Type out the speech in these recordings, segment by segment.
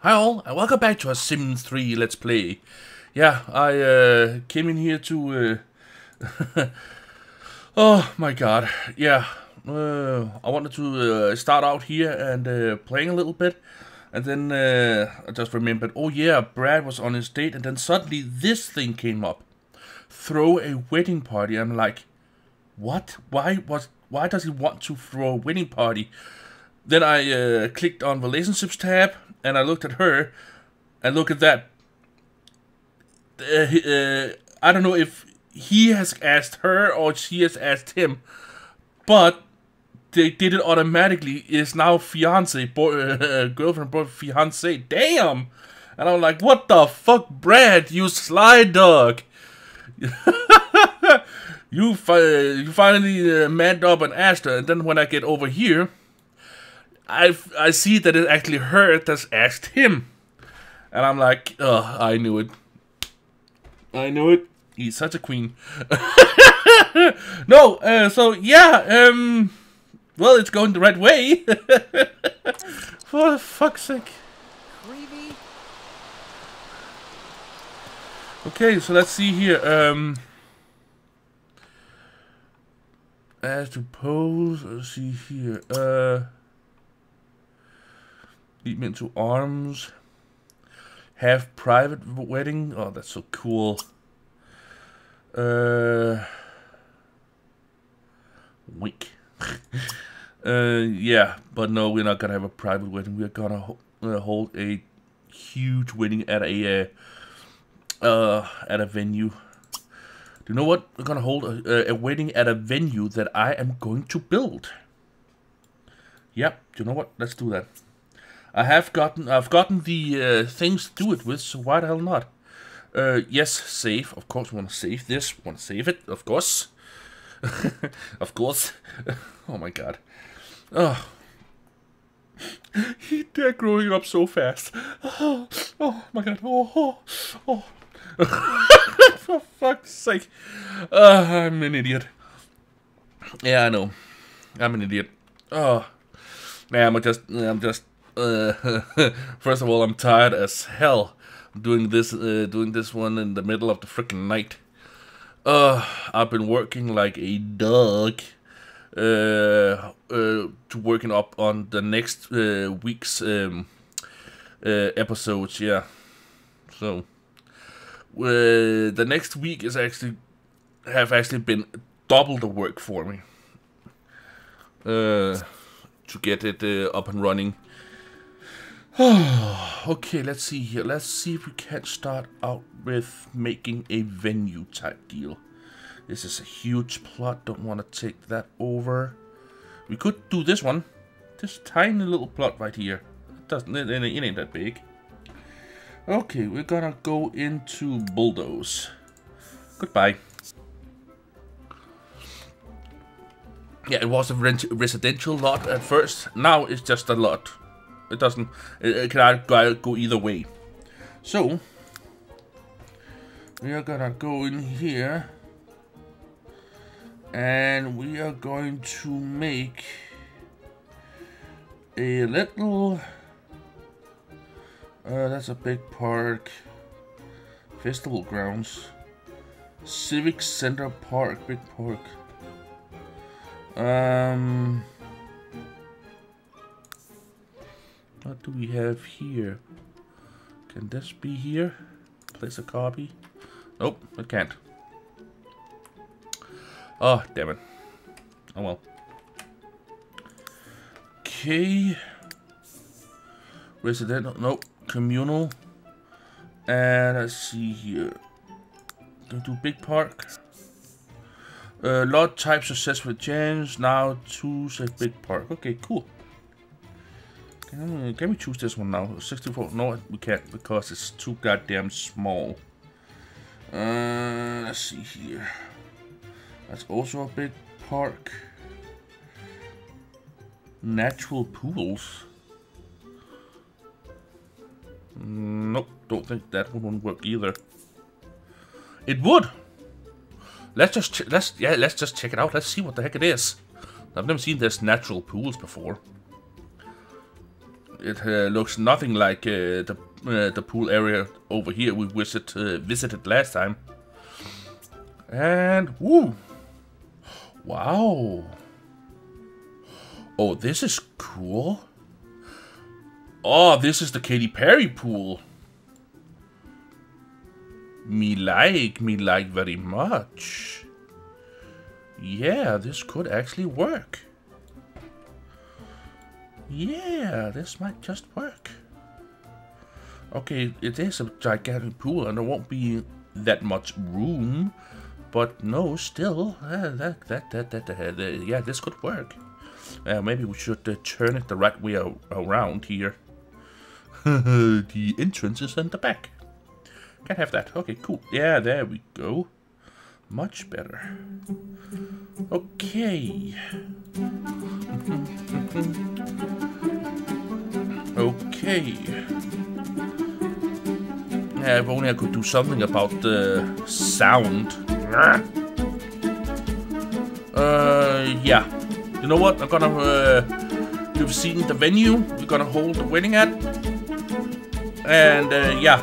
Hi all, and welcome back to a Sims 3 Let's Play. Yeah, I came in here to... oh my god, yeah. I wanted to start out here and playing a little bit. And then I just remembered, oh yeah, Brad was on his date, and then suddenly this thing came up. Throw a wedding party. I'm like, what? Why does he want to throw a wedding party? Then I clicked on relationships tab, and I looked at her, and look at that. I don't know if he has asked her or she has asked him, but they did it automatically. It's now fiance, girlfriend, boy, fiance. Damn! And I'm like, what the fuck, Brad? You sly dog. You finally manned up and asked her, and then when I get over here, I see that it's actually her that's asked him. And I'm like, oh, I knew it. I knew it. He's such a queen. No, so yeah, well, it's going the right way. For fuck's sake. Creepy. Okay, so let's see here. As to pose, let's see here. Lead me into arms. Have private wedding. Oh, that's so cool. Wink. Yeah, but no, we're not gonna have a private wedding. We're gonna hold a huge wedding at a venue. Do you know what? We're gonna hold a wedding at a venue that I am going to build. Yep. Do you know what? Let's do that. I've gotten the things to do it with, so why the hell not? Yes, save. Of course, we want to save this. We want to save it, of course. Of course. Oh my god. Oh. They're growing up so fast. Oh, oh my god. Oh, oh, oh. For fuck's sake. I'm an idiot. Yeah, I know. I'm an idiot. Oh. Nah, I'm just. First of all, I'm tired as hell doing this one in the middle of the freaking night. I've been working like a dog to working up on the next week's episodes. Yeah, so the next week is actually been double the work for me to get it up and running. Okay, let's see here. Let's see if we can start out with making a venue type deal. This is a huge plot. Don't want to take that over. We could do this one. This tiny little plot right here. It ain't that big. Okay, we're gonna go into bulldoze. Goodbye. Yeah, it was a residential lot at first. Now it's just a lot. It doesn't. It can go either way. So we are gonna go in here, and we are going to make a little. That's a big park. Festival grounds. Civic Center Park. Big park. What do we have here? Can this be here? Place a copy? Nope, it can't. Oh, damn it. Oh well. Okay. Residential, nope. Communal. And let's see here. Gonna do big park. Lot type successful change. Now choose a big park. Okay, cool. Can we choose this one now? 64? No, we can't because it's too goddamn small. Let's see here. That's also a big park. Natural pools. Nope, don't think that one wouldn't work either. It would. Let's just check it out. Let's see what the heck it is. I've never seen this natural pools before. it looks nothing like the pool area over here we visited last time. And woo! Wow! Oh, this is cool. Oh, this is the Katy Perry pool. Me like very much. Yeah, this could actually work. Yeah, this might just work. Okay, it is a gigantic pool and there won't be that much room, but no, still, yeah, this could work. Maybe we should turn it the right way around here. The entrance is in the back. Can't have that. Okay, cool. Yeah, there we go. Much better. Okay. Okay. Yeah, if only I could do something about the sound. Yeah. You know what? I'm gonna, you've seen the venue we're gonna hold the wedding at. And, yeah.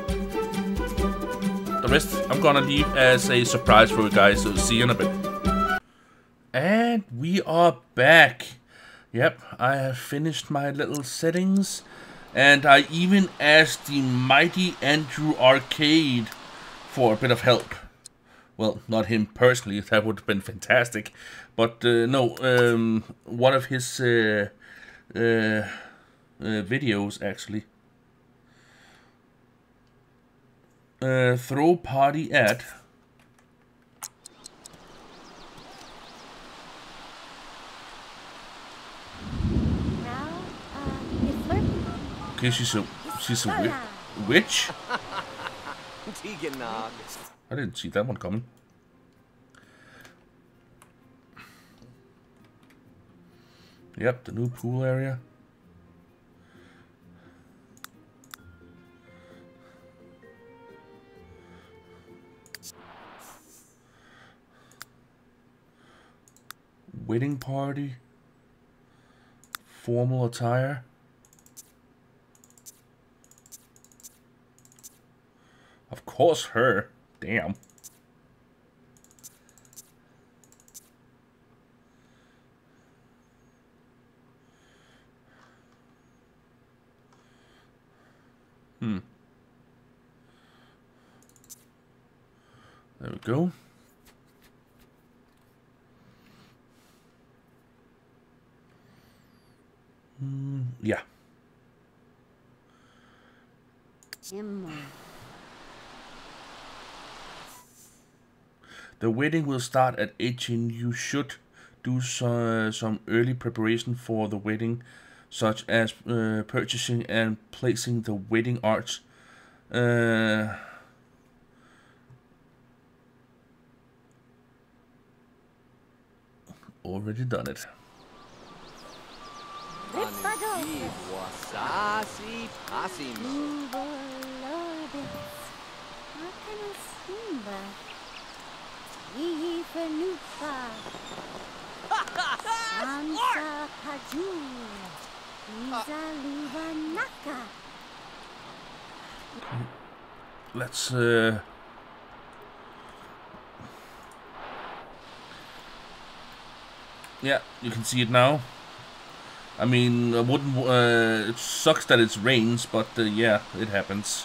The rest I'm gonna leave as a surprise for you guys, so see you in a bit. And we are back. Yep, I have finished my little settings. And I even asked the mighty Andrew Arcade for a bit of help. Well, not him personally, that would have been fantastic. But no, one of his videos actually. Throw party at. Okay, she's a witch. I didn't see that one coming. Yep, the new pool area. Wedding party. Formal attire. Of course, her. Damn. There we go. Yeah. The wedding will start at 18. You should do some early preparation for the wedding, such as purchasing and placing the wedding arch. Already done it. Let's yeah, you can see it now. I mean, I wouldn't. It sucks that it rains, but yeah, it happens.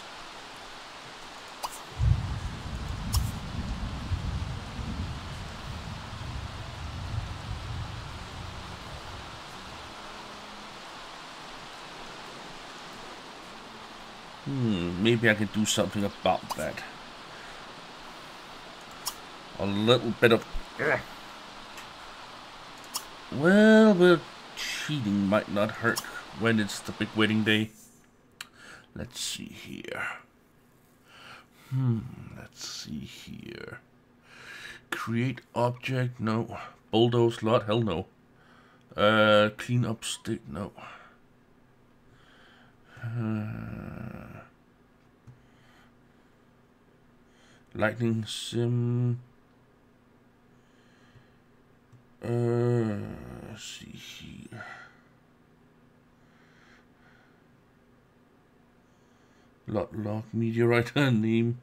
Maybe I can do something about that. A little bit of. Well, cheating might not hurt when it's the big wedding day. Let's see here. Let's see here. Create object, no. Bulldoze lot, hell no. Clean up stick, no. Lightning sim. Let's see here. Log meteorite name.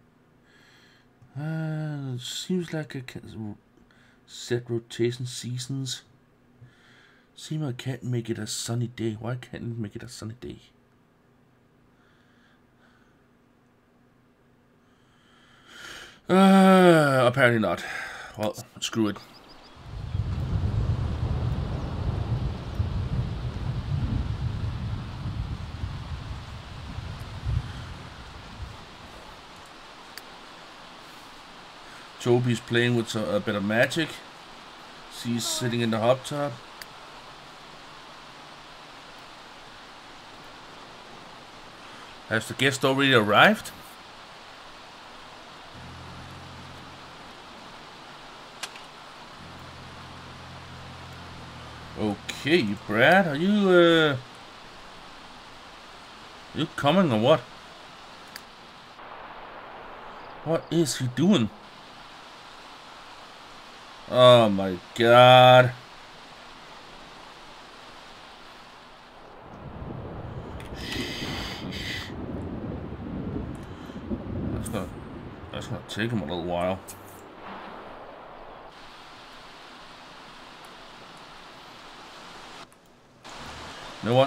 Seems like I can set rotation seasons. Seems I can't make it a sunny day. Why can't it make it a sunny day? Apparently not. Well, screw it. Toby's playing with a bit of magic. She's sitting in the hot tub. Has the guest already arrived? Okay, Brad, are you coming or what? What is he doing? Oh my god. That's gonna take him a little while. You know what?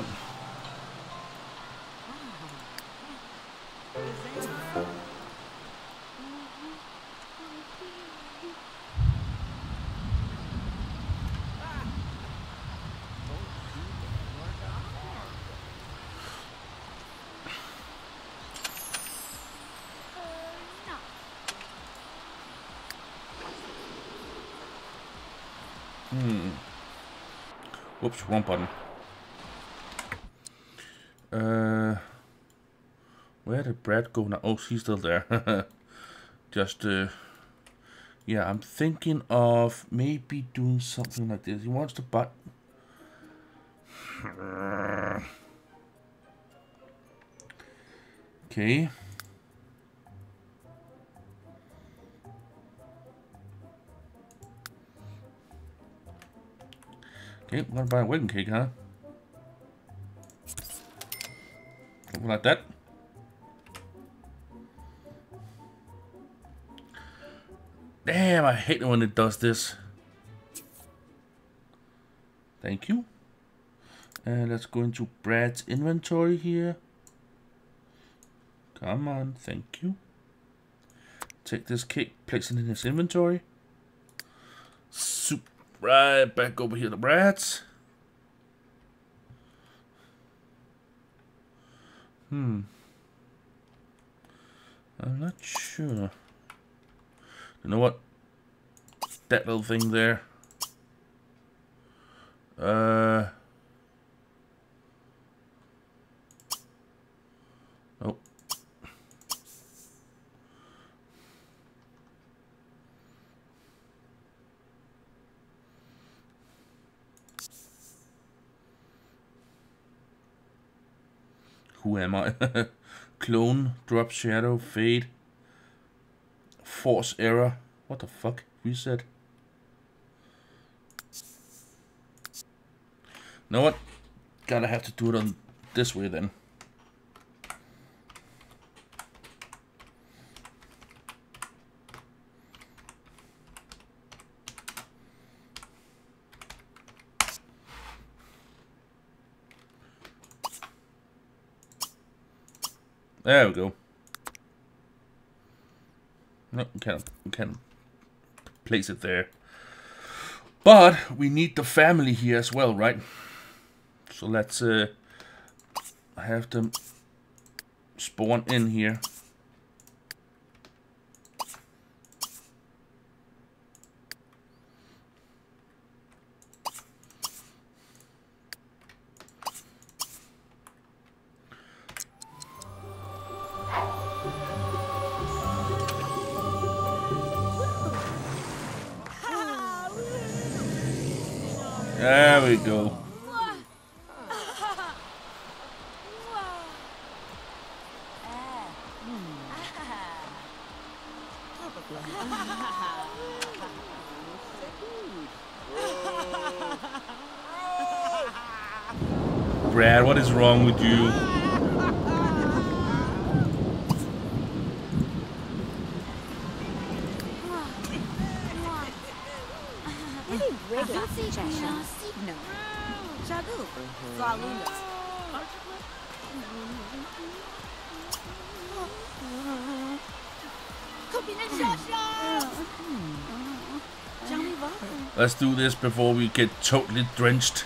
Whoops, wrong button. Where did Brad go now? Oh, she's still there. Just, yeah, I'm thinking of maybe doing something like this. He wants to buy... Okay. Okay, I'm gonna buy a wedding cake, huh? Something like that. Damn, I hate it when it does this. Thank you. And let's go into Brad's inventory here. Come on, thank you. Take this cake, place it in his inventory. Soup right back over here to Brad's. I'm not sure. You know what? That little thing there. Oh. Who am I? Clone, drop, shadow, fade, force error. What the fuck? Reset. Know what? Gotta have to do it on this way then. There we go. No, we can't place it there. But we need the family here as well, right? So let's have them spawn in here. There we go. Brad, what is wrong with you? Let's do this before we get totally drenched.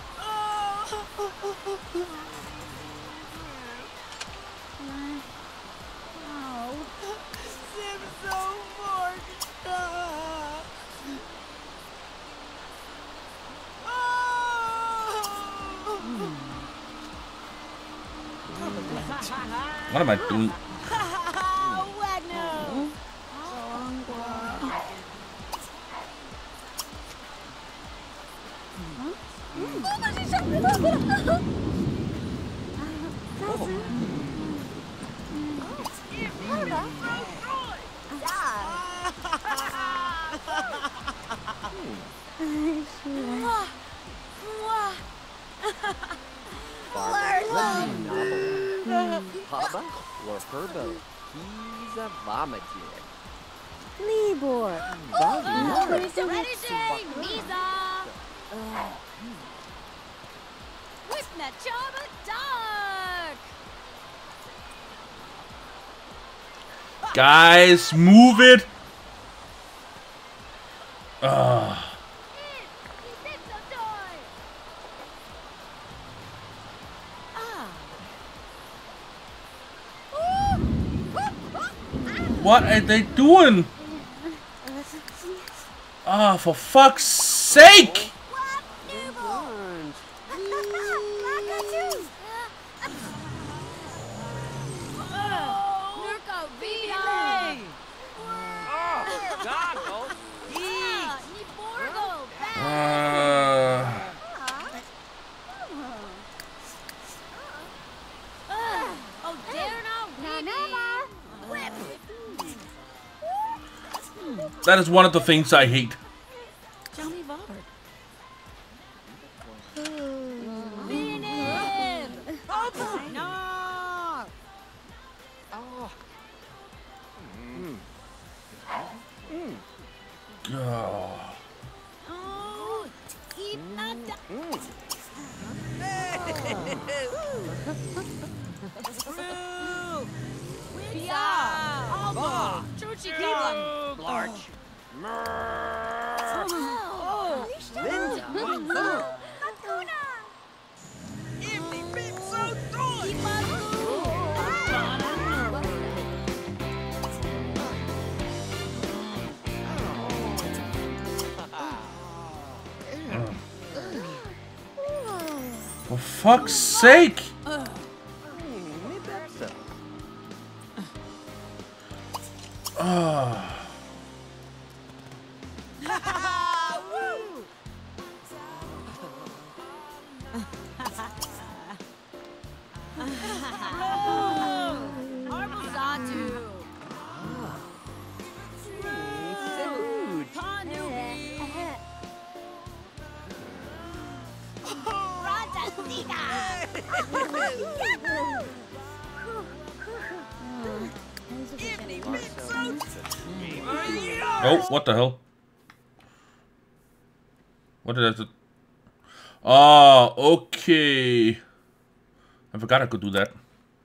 What am I doing? Papa or Herbo, he's a vomiteur. Libor. Serenity, Misa. Wisna Chaba Dark. Guys, move it. What are they doing? Ah, for fuck's sake! That is one of the things I hate. Johnny Vard. For fuck's sake! Oh, what the hell? What did I do? Ah, okay. I forgot I could do that.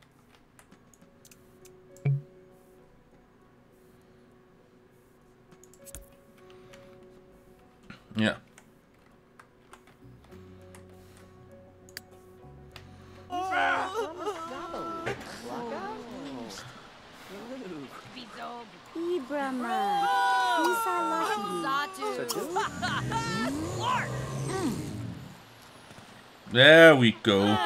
Yeah. Ibrahman. There we go.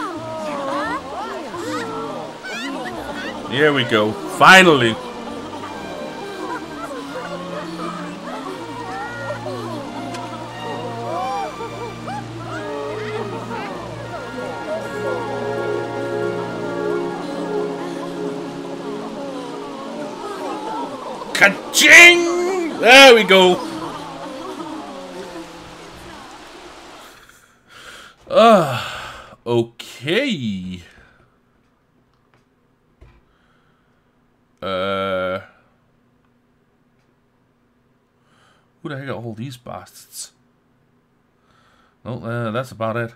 Here we go. Finally. Ka-ching! There we go. Okay. Who the heck are all these bastards? No, that's about it.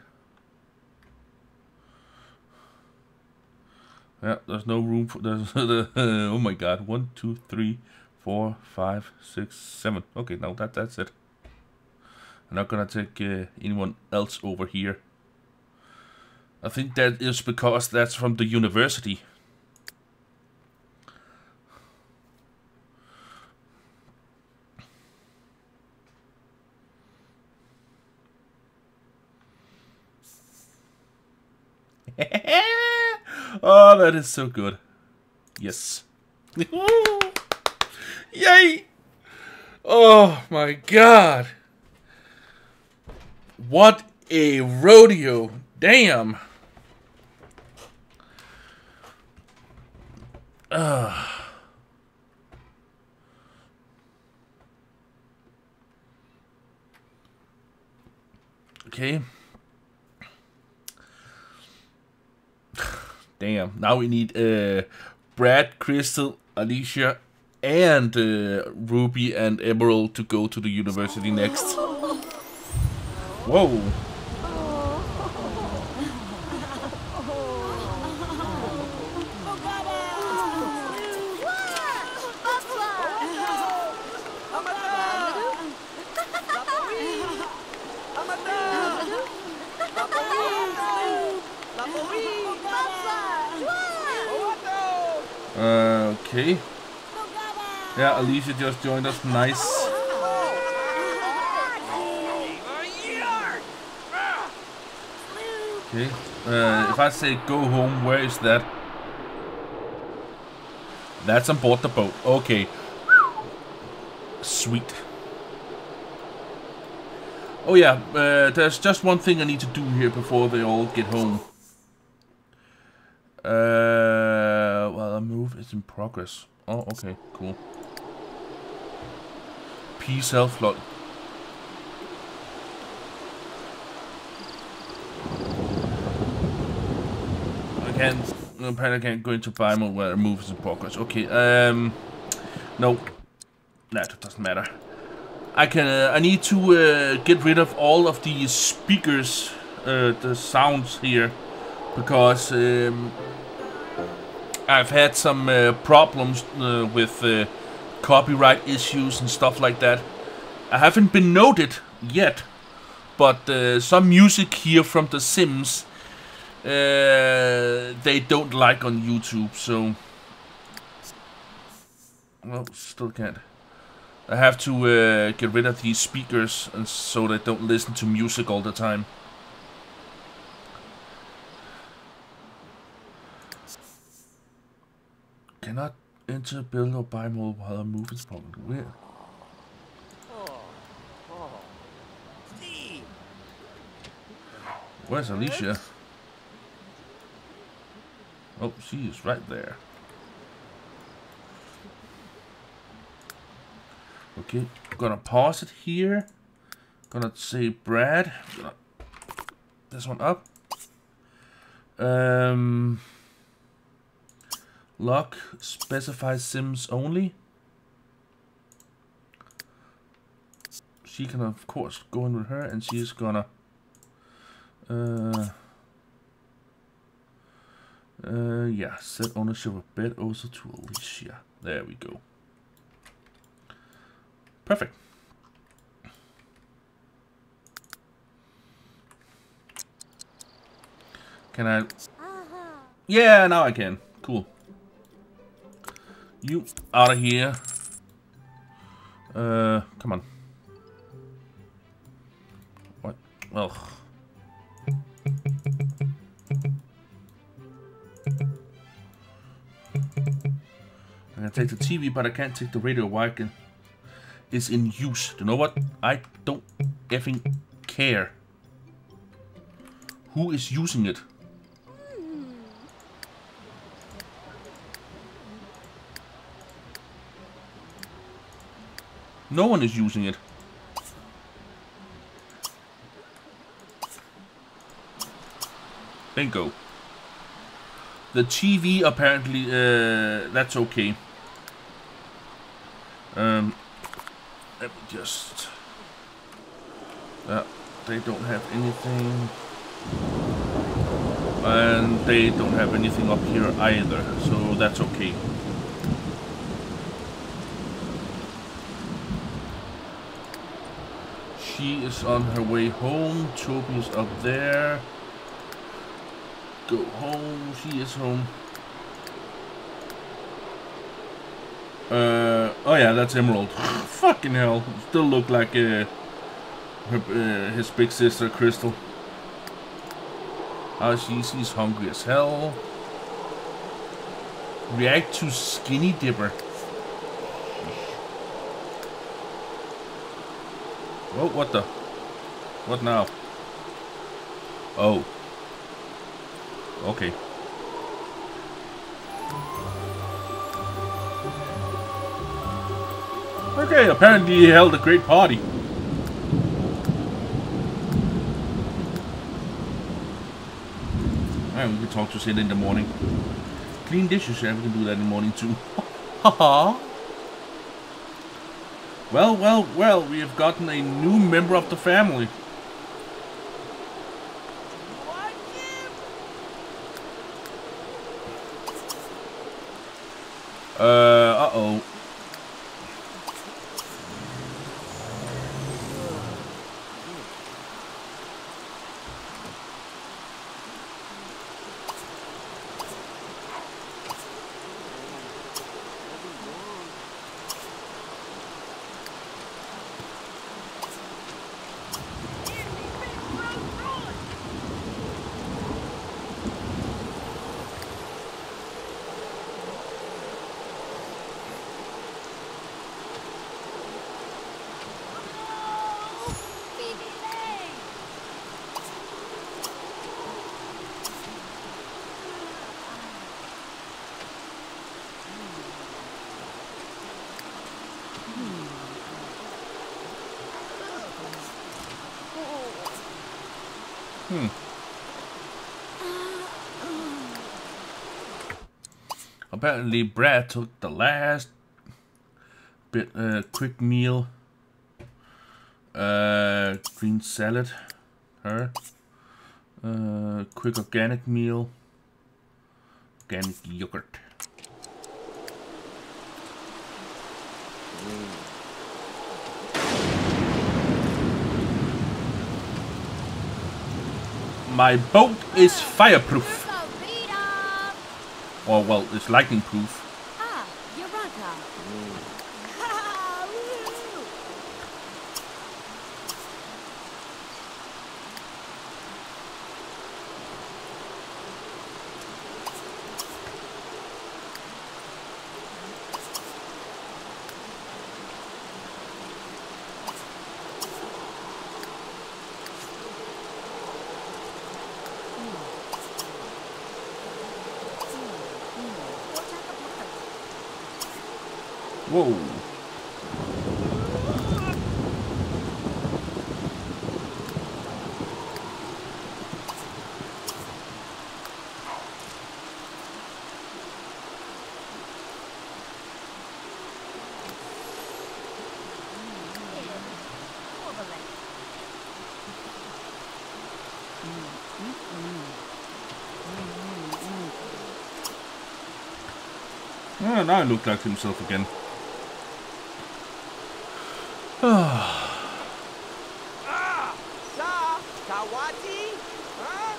Yeah, there's no room for there's oh my god. 1, 2, 3, 4, 5, 6, 7. Okay, now that's it. I'm not gonna take anyone else over here. I think that is because that's from the university. Oh, that is so good. Yes. Yay! Oh my god. What a rodeo. Damn. Okay. Damn. Now we need Brad, Crystal, Alicia, and Ruby and Emerald to go to the university next. Whoa. Okay. Yeah, Alicia just joined us. Nice. Okay. If I say go home, where is that? That's on board the boat. Okay. Sweet. Oh yeah, there's just one thing I need to do here before they all get home. Well, a move is in progress. Oh, okay, cool. P self-lock. Apparently I can't go into buy mode where a move is in progress. Okay, no. That doesn't matter. I need to get rid of all of these speakers, the sounds here, because I've had some problems with copyright issues and stuff like that. I haven't been noted yet, but some music here from The Sims they don't like on YouTube, so well, still can't. I have to get rid of these speakers and so they don't listen to music all the time. Cannot enter, build, or buy more while a move is probably weird. Where's Alicia? Oh, she is right there. Okay, gonna pause it here. Gonna say Brad. Gonna this one up. Lock specify Sims only. She can of course go in with her, and she is gonna yeah, set ownership of bed also to Alicia. There we go. Perfect. Can I? Yeah, now I can. Cool. You out of here. Come on. What? Well. I can take the TV, but I can't take the radio. Why can? Is in use. You know what? I don't effing care. Who is using it? No one is using it. Bingo. The TV apparently, that's okay. Let me just... they don't have anything. And they don't have anything up here either, so that's okay. She is on her way home. Toby is up there. Go home. She is home. Oh yeah, that's Emerald. Fucking hell. Still look like his big sister Crystal. She's hungry as hell. React to Skinny Dipper. Oh, what the? What now? Oh. Okay. Okay, apparently he held a great party. And we can talk to Sid in the morning. Clean dishes, yeah, we can do that in the morning too. Haha. Well, we have gotten a new member of the family. Uh-oh. Apparently Brad took the last bit quick meal. Green salad. Her. Quick organic meal. Organic yogurt. My boat is fireproof. Or, well, it's lightning proof. Ah, Eureka. Whoa. Now he looked like himself again. Sa Kawati? Huh?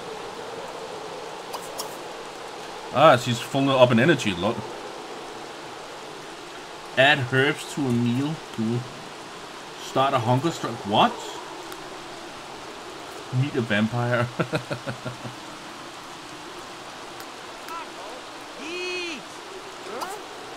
Ah, she's full up in energy a lot. Add herbs to a meal. Cool. Start a hunger strike. What? Meet a vampire. Eat! Huh?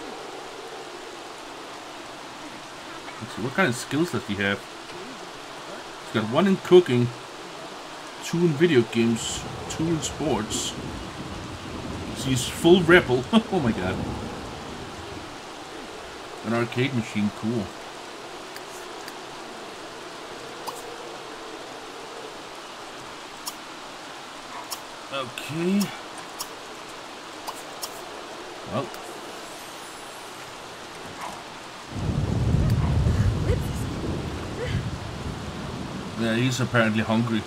Let's see, what kind of skills does he have? He's got 1 in cooking, 2 in video games, 2 in sports. So he's full rebel. Oh my god. An arcade machine, cool. Okay. Well. Yeah, he's apparently hungry.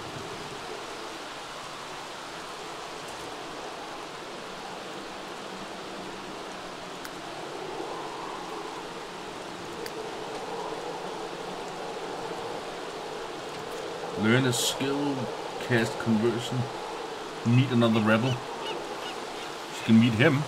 Learn a skill, cast conversion, meet another rebel. You can meet him.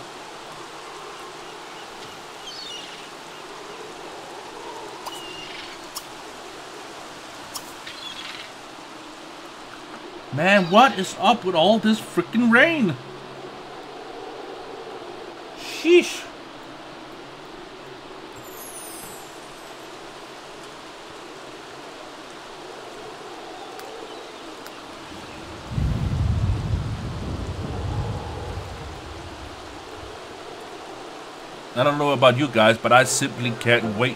Man, what is up with all this freaking rain? Sheesh. I don't know about you guys, but I simply can't wait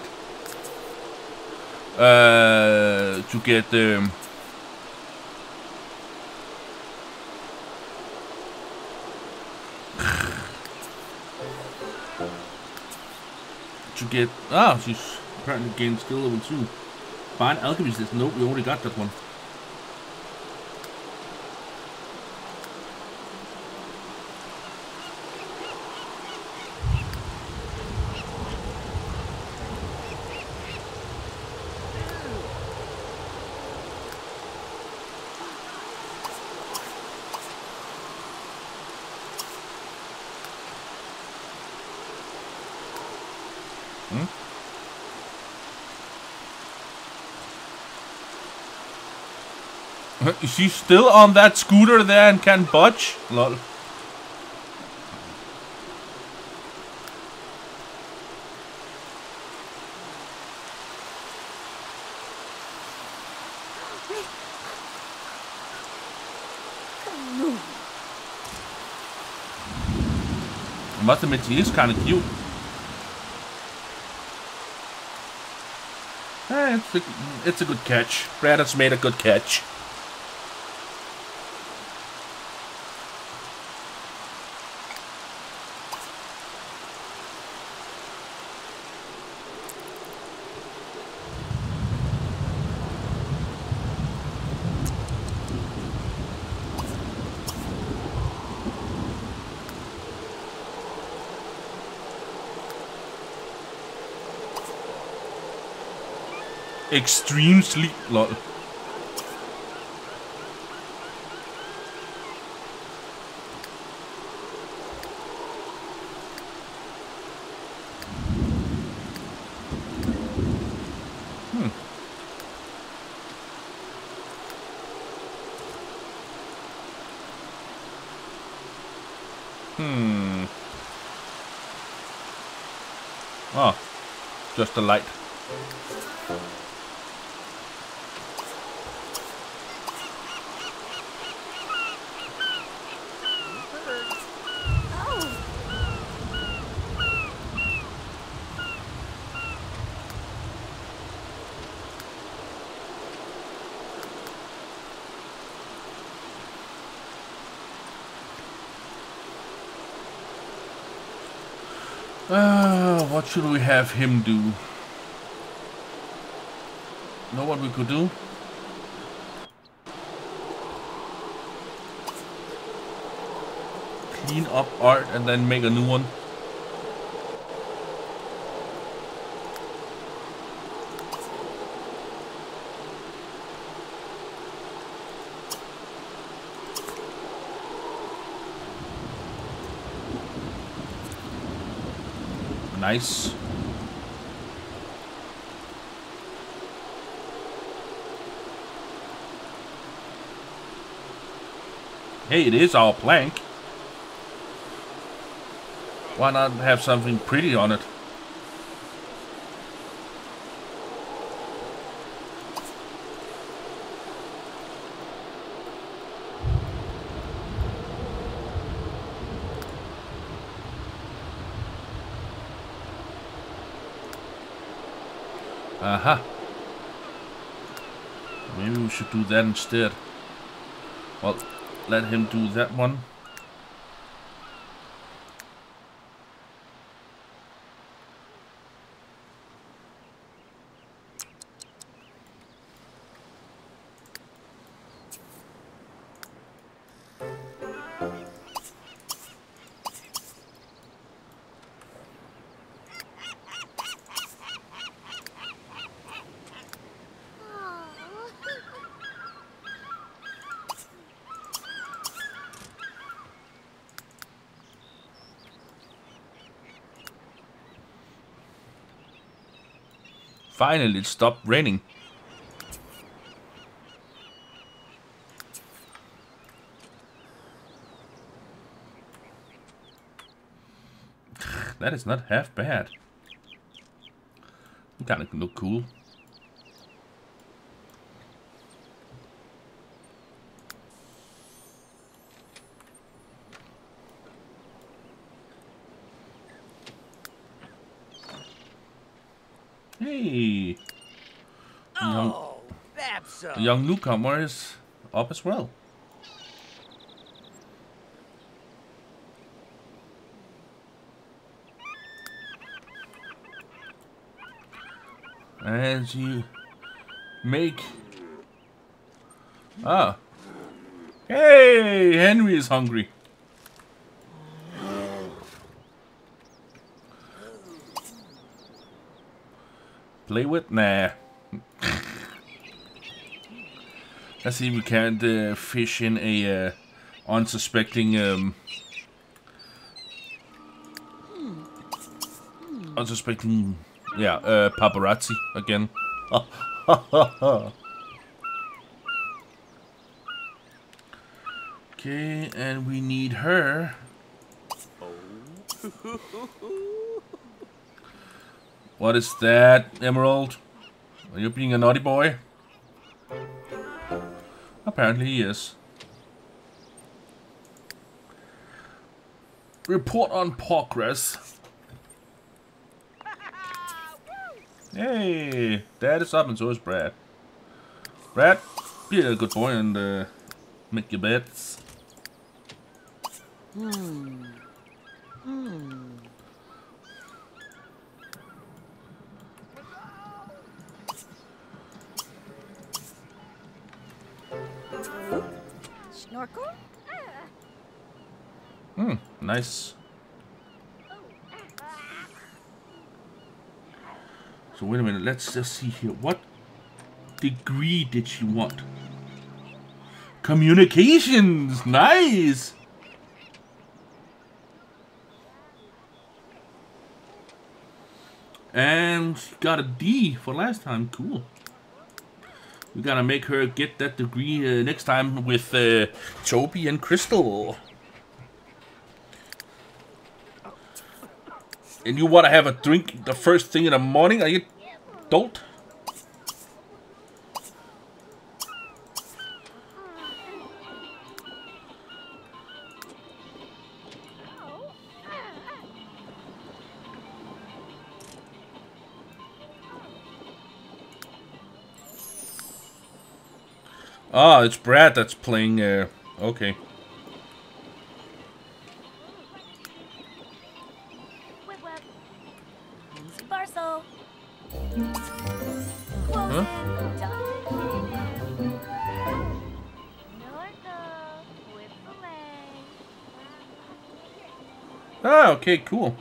to get she's apparently gained skill level 2. Find alchemy says nope, we already got that one. She's still on that scooter there and can't budge? Lol. I must admit, she is kind of cute. It's a good catch. Brandon's made a good catch. Extreme sleep, lol. Oh, just a light. What should we have him do? Know what we could do? Clean up art and then make a new one. Nice. Hey, it is our plank. Why not have something pretty on it? Aha. Maybe we should do that instead. Well, let him do that one. Finally, it stopped raining. That is not half bad. You kind of look cool. Hey! Oh, that's The young newcomer is up as well. And you make... Ah. Hey! Henry is hungry. Play with? Nah. Let's see if we can't fish in a unsuspecting paparazzi again. Okay, and we need her. What is that, Emerald? Are you being a naughty boy? Apparently he is. Report on progress. Hey, Dad is up and so is Brad. Brad, be a good boy and make your beds. Snorkel? Nice. So wait a minute, let's just see here. What degree did she want? Communications! Nice! And she got a D for last time. Cool. We gotta make her get that degree next time with Toby and Crystal. And you wanna have a drink the first thing in the morning? Are you dolt? Ah, it's Brad that's playing, okay. Easy parcel. Huh? Ah, okay, cool.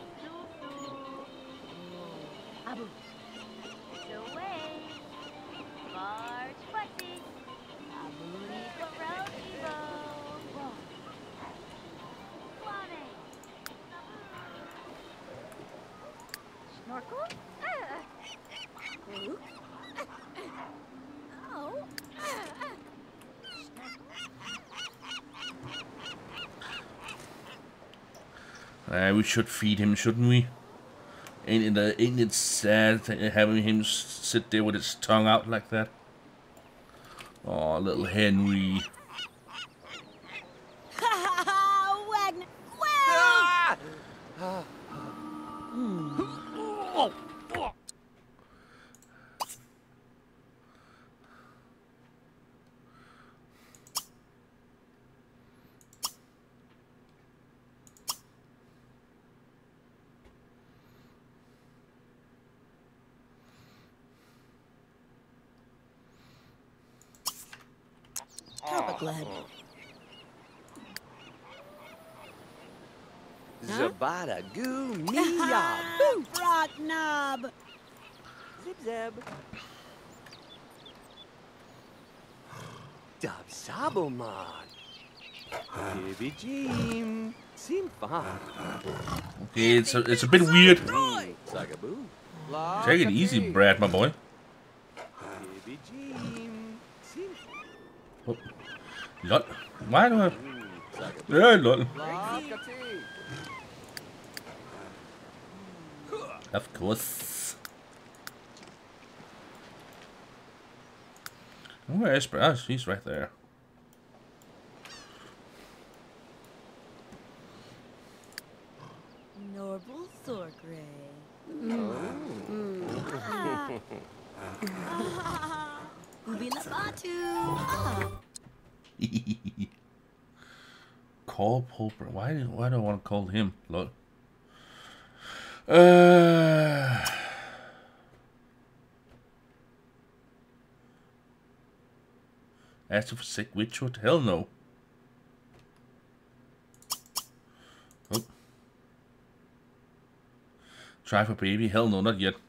We should feed him, shouldn't we? Ain't it sad having him sit there with his tongue out like that? Oh, little Henry. Wagner. Well. Oh, fuck. Glad. Zabada goo mia. Boo. Rock knob. Zip zab. Dub Saboman. Baby Jim. Seem fun. Okay, it's a bit weird. Sagaboo. Take it easy, Brad, my boy. Baby Jim. Seem Oh. Lol. Why do I... Sagaboo. Yeah, lol. Of course. Where is Brad? Oh, she's right there. Norval Thorgray. Ubila Batu. Call Pulper. Why do I want to call him? Look. Ask for sick Witchwood? Hell no. Oh. Try for baby? Hell no, not yet.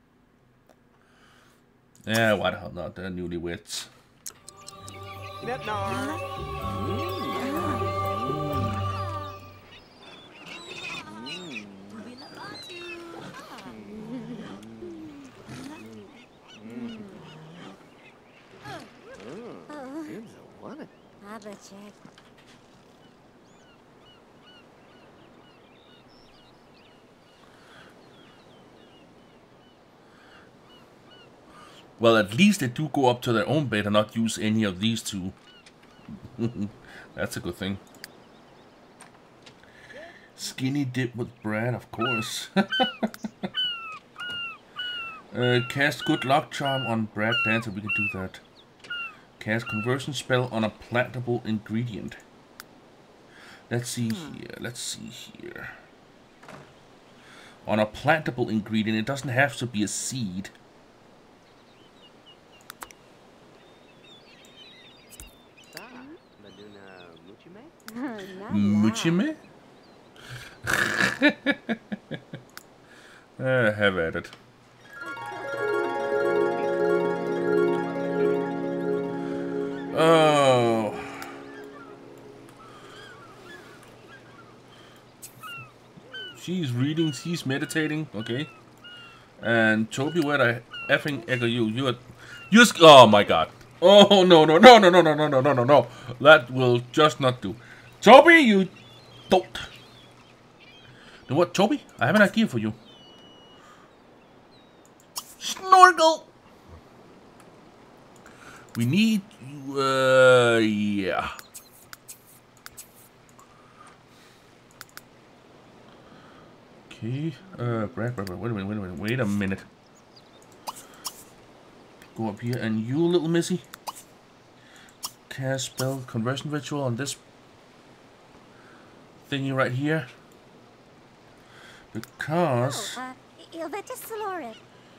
Yeah, why the hell not? They're newlyweds. Ubila Batu. Seems a one. Abachek. Well, at least they do go up to their own bed and not use any of these two. That's a good thing. Skinny dip with Brad, of course. Cast good luck charm on Brad Dancer. We can do that. Cast conversion spell on a plantable ingredient. Let's see here. Let's see here. On a plantable ingredient, it doesn't have to be a seed. Muchime? Have at it. Oh. She's reading, she's meditating, okay. And Toby, where the effing egg are you? You're oh my god. Oh no. That will just not do. Toby, you don't. You know what, Toby? I have an idea for you. Snorkel! We need yeah. Okay, Brad, wait a minute. Go up here, and you, little missy, cast spell conversion ritual on this thingy right here. Because... Ilveta Soloret.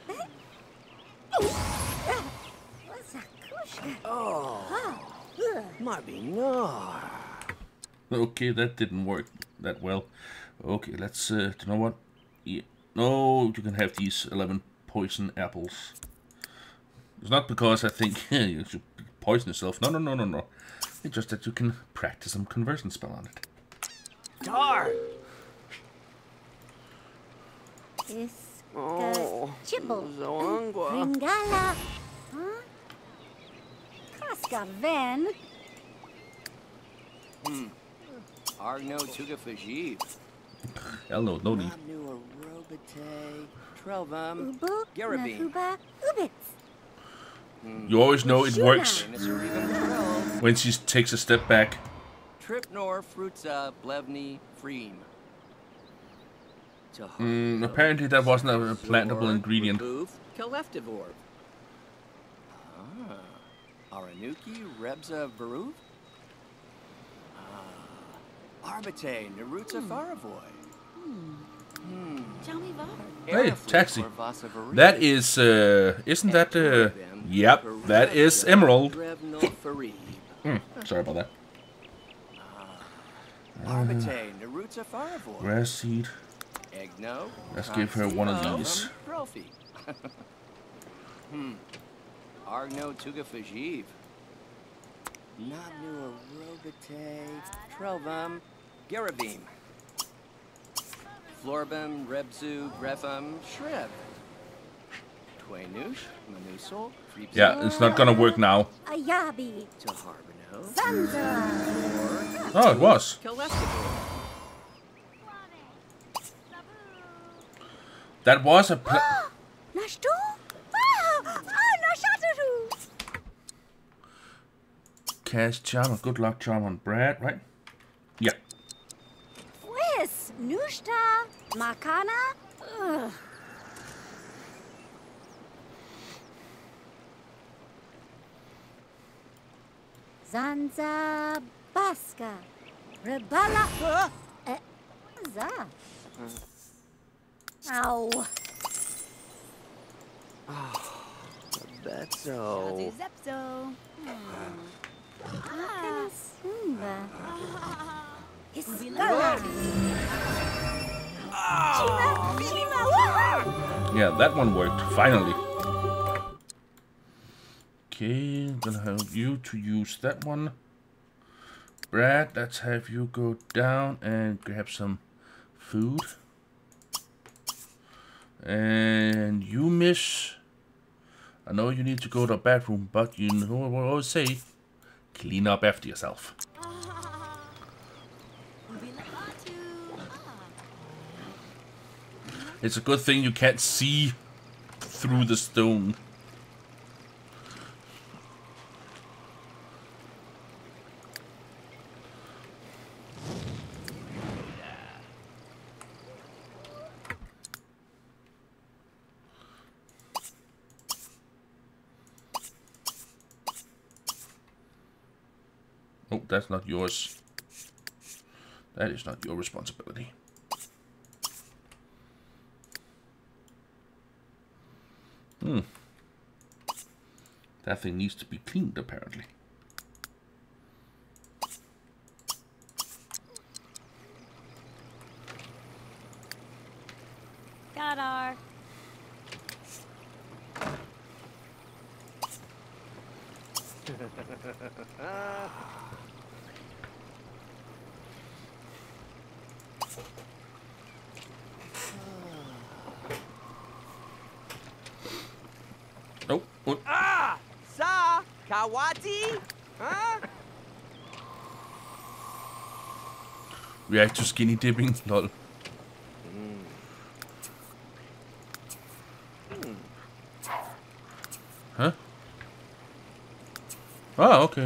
Oh, might be no. Okay, that didn't work that well. Okay, let's, do you know what? Yeah. No, you can have these 11 poison apples. It's not because I think you should poison yourself. No. It's just that you can practice some conversion spell on it. Darn. Chibble. Zoangua. Ringala. Huh? Kraskaven. Argno Tuga Fajiv. Hell no, no need. Nabnu Arobate, Trelvam, Ubu, Garabine. Nafuba, Ubits. You always know it works Trell, when she takes a step back. Tripnor, Frutza, Blevny, Freem. Apparently that wasn't a plantable ingredient. Kaleftivor. Aranuki, Rebza, Veruv. Arbate, Narutza, Faravoy. Tell me var. Hey, taxi. That is, isn't that, yep, that is Emerald. Sorry about that. Arbate, Narutza, Faravoy. Grass seed. Egno. Let's give her one of these. Profi. Argno, Tuga, Fajiv. Nabnu Arobate, Trelvam, Garabim. Florbim, Rebzu, Grefam, Shreb. Twanush, Manusol, Creepsol. Yeah, it's not gonna work now. Ayabi. Taharbino. Zanzara. Oh, it was. Kalestivor. That was a Nashtu? Nashataru. cast charm. Good luck charm on Brad, right? Yeah. Wes, Nushta, Makana. Ugh. Zanza Baska. Rebala. Za. Ow. That's so. Zepso. Simba. Hiskala. Chima. Yeah, that one worked. Finally. Okay, I'm gonna have you to use that one. Brad, let's have you go down and grab some food. And you, miss, I know you need to go to the bathroom, but you know what I always say, clean up after yourself. It's a good thing you can't see through the stone. Oh, that's not yours. That is not your responsibility. That thing needs to be cleaned, apparently. Gadar. Oh, what? Sa Kawati? Huh? React to skinny dipping, lol. Huh? Oh, okay.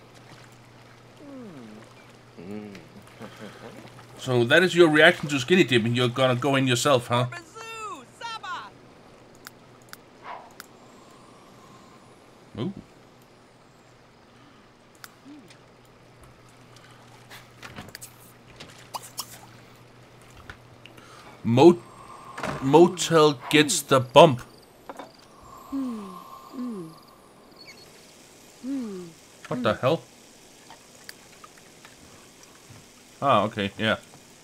So that is your reaction to skinny dipping. You're gonna go in yourself, huh? Bazoo! Saba! Ooh. Motel gets the bump. What the hell? Ah, okay, yeah.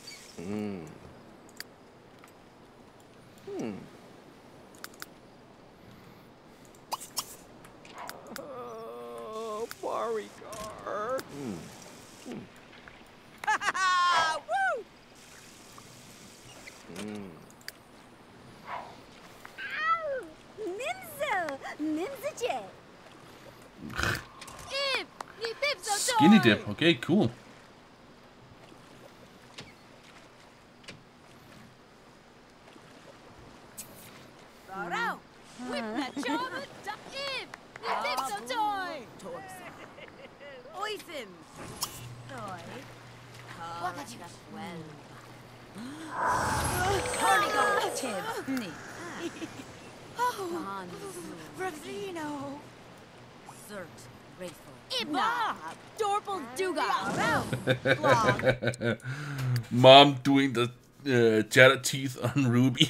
Oh, Barigar. Woo! Nimzo. Nimzaje. Skinny dip. Okay, cool. Java da Ib! Nipso toy! Oisin! Toy. Wakacha well. Carnigo Tib. Ni. Oh, Ravino. Zert. Grateful. Ibba! Dorpal Duga! Mom doing the jagged teeth on Ruby.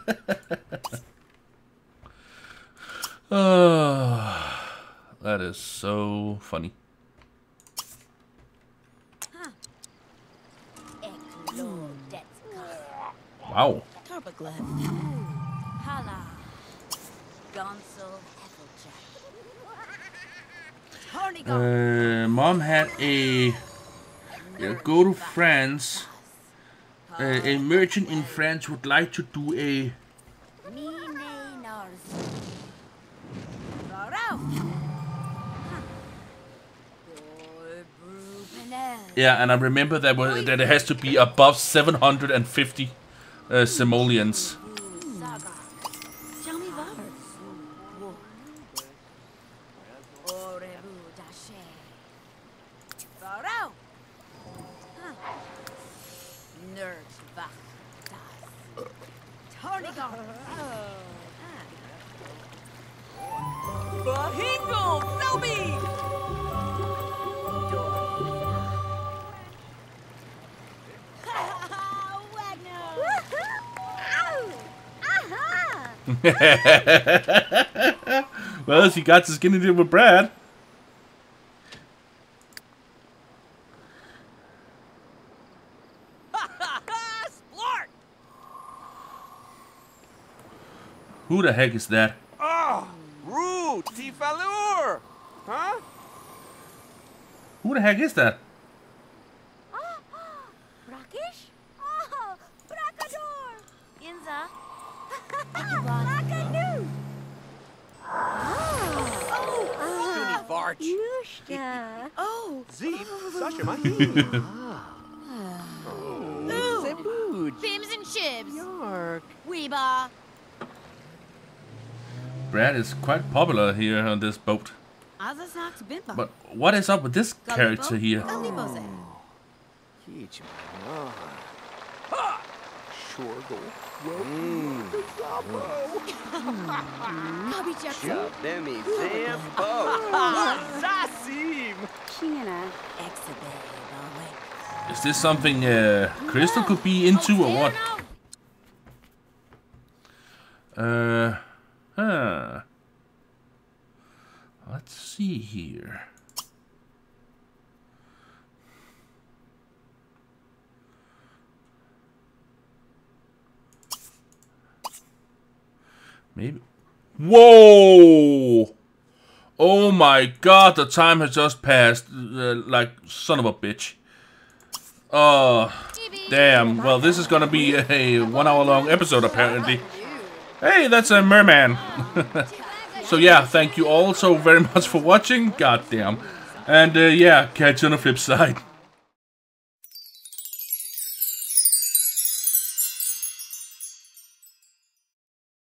That is so funny. Wow. Tarbaglev. Hala. Gonsul Applejack. Mom had a go to France. A merchant in France would like to do a. Yeah, and I remember that it has to be above 750 simoleons. Well, she got to skin it with Brad. Splart! Who the heck is that? Oh, rude, Tifalur! Huh? Who the heck is that? Rakish? Oh, Brakador! Inza. Brakanu! Varch. Nushka! Oh! Zeep, Sasha Mahi. Ooh! Bims and Shibs! Yark. Weeba! Brad is quite popular here on this boat. Azazak's Bimba. But what is up with this character here? Galibose. Shorgle. Bobby Jackson. Demi Zambo. Zasim. China. Exabe. Is this something Crystal could be into or what? Huh. Let's see here. Maybe. Whoa! Oh my god, the time has just passed. Like, son of a bitch. Oh, damn. Well, this is gonna be a 1 hour long episode, apparently. Hey, that's a merman. So yeah, thank you all so very much for watching. God damn. And yeah, catch you on the flip side.